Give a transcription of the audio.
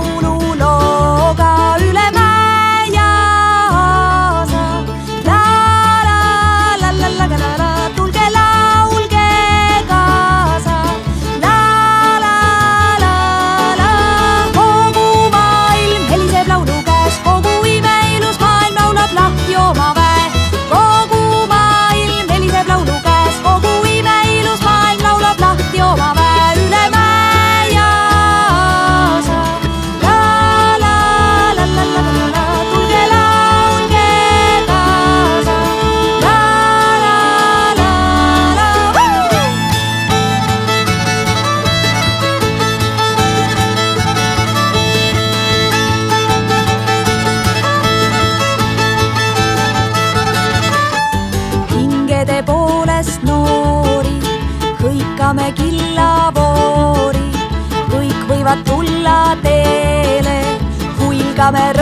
laululooga üle mäe ja aasa. La la la la la la la, tulge laulge kaasa. La la la la, kogu maailm heliseb laulu käes, kogu imeilus maailm laulab lahti oma väe. Kogu maailm heliseb laulu käes, kogu imeilus maailm laulab lahti oma väe üle mäe ja aasa. La la la la la la la, tulge laulge kaasa. La la la la, hingede poolest noori hõikame killavoori, kõik võivad tulla teele, huilgame